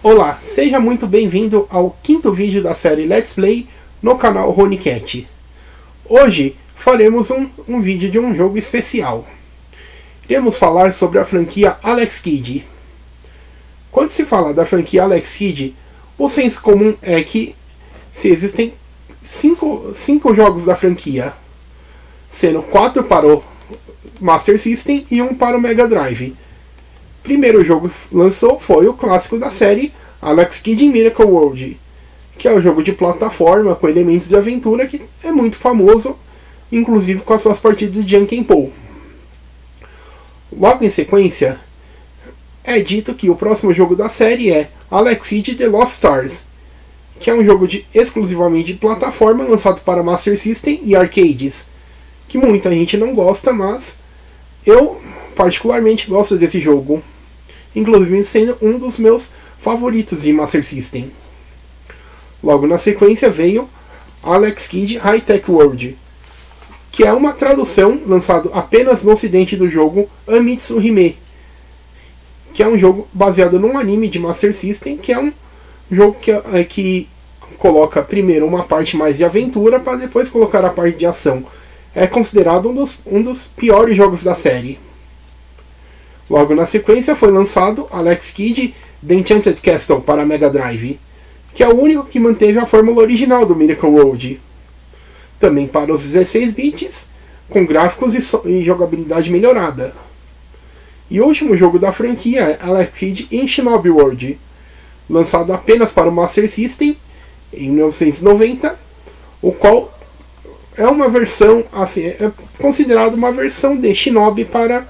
Olá, seja muito bem-vindo ao quinto vídeo da série Let's Play no canal RoniCat. Hoje faremos um vídeo de um jogo especial. Iremos falar sobre a franquia Alex Kidd. Quando se fala da franquia Alex Kidd, o senso comum é que se existem cinco jogos da franquia, sendo 4 para o Master System e 1 para o Mega Drive. O primeiro jogo que lançou foi o clássico da série Alex Kidd in Miracle World, que é um jogo de plataforma com elementos de aventura que é muito famoso, inclusive com as suas partidas de Janken Po. Logo em sequência, é dito que o próximo jogo da série é Alex Kidd The Lost Stars, que é um jogo exclusivamente de plataforma lançado para Master System e arcades, que muita gente não gosta, mas eu particularmente gosto desse jogo, inclusive sendo um dos meus favoritos de Master System. Logo na sequência veio Alex Kidd High Tech World, que é uma tradução lançado apenas no ocidente do jogo Amitsu Hime, que é um jogo baseado num anime de Master System, que é um jogo que coloca primeiro uma parte mais de aventura para depois colocar a parte de ação. É considerado um dos piores jogos da série. Logo na sequência foi lançado Alex Kidd The Enchanted Castle para Mega Drive, que é o único que manteve a fórmula original do Miracle World. Também para os 16 bits, com gráficos e jogabilidade melhorada. E o último jogo da franquia é Alex Kidd in Shinobi World, lançado apenas para o Master System em 1990, o qual é uma versão, assim, é considerado uma versão de Shinobi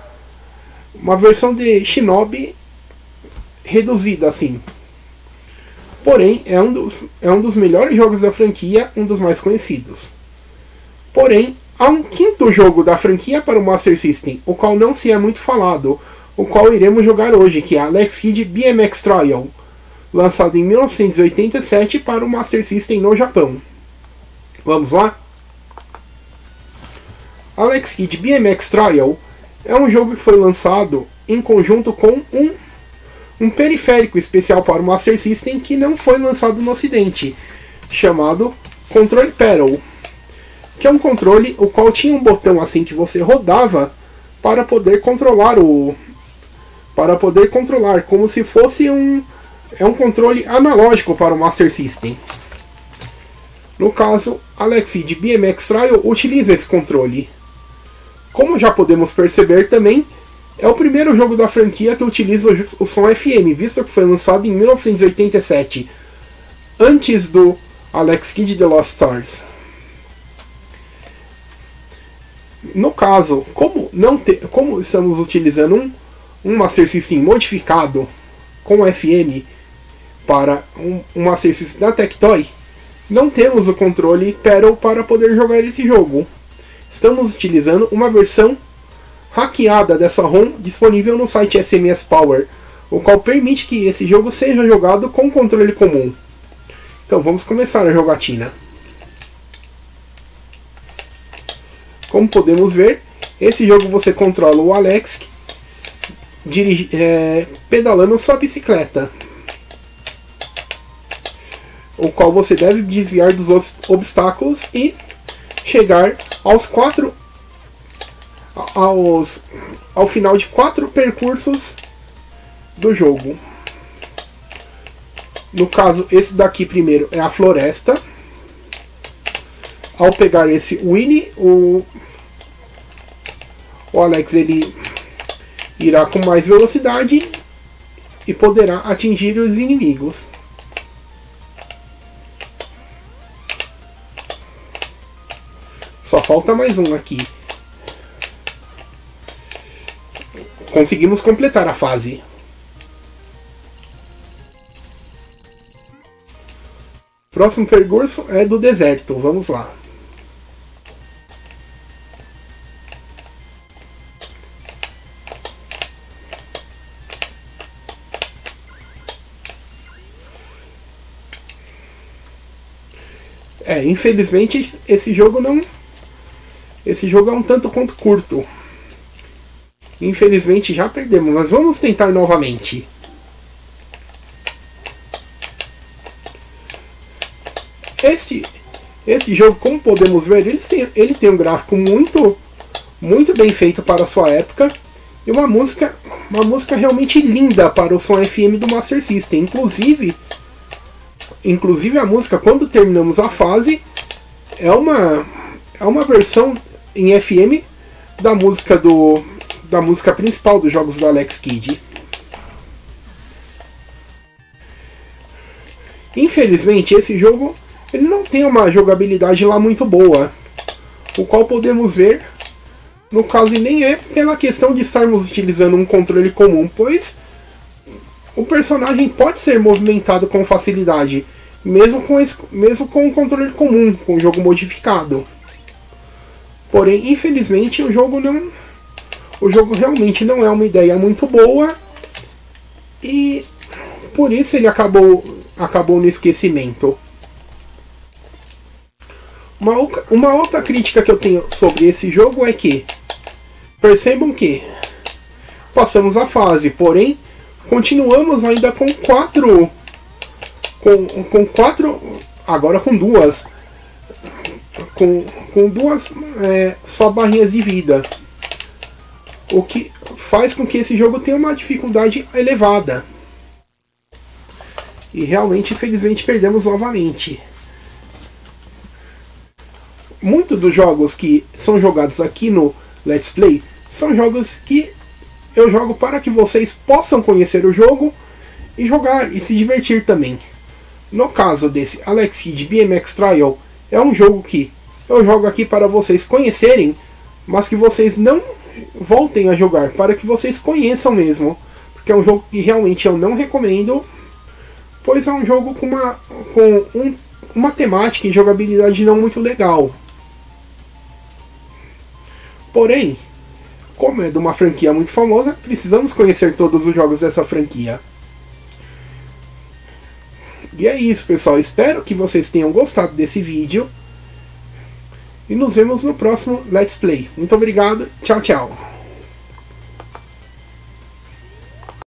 reduzida, assim. Porém, é um dos melhores jogos da franquia, um dos mais conhecidos. Porém, há um quinto jogo da franquia para o Master System, o qual não se é muito falado, o qual iremos jogar hoje, que é Alex Kidd BMX Trial, lançado em 1987 para o Master System no Japão. Vamos lá? Alex Kidd BMX Trial é um jogo que foi lançado em conjunto com um periférico especial para o Master System que não foi lançado no ocidente, chamado Control Pedal, que é um controle o qual tinha um botão assim que você rodava para poder controlar como se fosse um controle analógico para o Master System. No caso, Alex Kidd BMX Trial utiliza esse controle. Como já podemos perceber também, é o primeiro jogo da franquia que utiliza o som FM, visto que foi lançado em 1987, antes do Alex Kidd The Lost Stars. No caso, como estamos utilizando um Master System modificado com FM para um Master System da Tectoy, não temos o controle Pedal para poder jogar esse jogo. Estamos utilizando uma versão hackeada dessa ROM disponível no site SMS Power, o qual permite que esse jogo seja jogado com controle comum. Então vamos começar a jogatina. Como podemos ver, esse jogo você controla o Alex pedalando sua bicicleta, o qual você deve desviar dos obstáculos e chegar ao final de 4 percursos do jogo. No caso, esse daqui primeiro é a floresta. Ao pegar esse Winnie, o Alex ele irá com mais velocidade e poderá atingir os inimigos. Só falta mais um aqui. Conseguimos completar a fase. Próximo percurso é do deserto. Vamos lá. Infelizmente esse jogo é um tanto quanto curto. Infelizmente já perdemos, mas vamos tentar novamente. Esse jogo, como podemos ver, ele tem um gráfico muito bem feito para a sua época e uma música realmente linda para o som FM do Master System. Inclusive a música, quando terminamos a fase, é uma versão em FM da música principal dos jogos do Alex Kidd. Infelizmente, esse jogo ele não tem uma jogabilidade lá muito boa, o qual podemos ver, no caso, e nem é pela questão de estarmos utilizando um controle comum, pois o personagem pode ser movimentado com facilidade, mesmo com um controle comum, com o jogo modificado. Porém, infelizmente, o jogo realmente não é uma ideia muito boa e por isso ele acabou no esquecimento. Uma outra crítica que eu tenho sobre esse jogo é que percebam que passamos a fase, porém continuamos ainda com quatro, agora com duas só barrinhas de vida, o que faz com que esse jogo tenha uma dificuldade elevada. E realmente, infelizmente, perdemos novamente. Muitos dos jogos que são jogados aqui no Let's Play são jogos que eu jogo para que vocês possam conhecer o jogo e jogar e se divertir também. No caso desse Alex Kidd BMX Trial, é um jogo que eu jogo aqui para vocês conhecerem, mas que vocês não voltem a jogar, para que vocês conheçam mesmo. Porque é um jogo que realmente eu não recomendo, pois é um jogo com uma temática e jogabilidade não muito legal. Porém, como é de uma franquia muito famosa, precisamos conhecer todos os jogos dessa franquia. E é isso, pessoal. Espero que vocês tenham gostado desse vídeo. E nos vemos no próximo Let's Play. Muito obrigado. Tchau, tchau.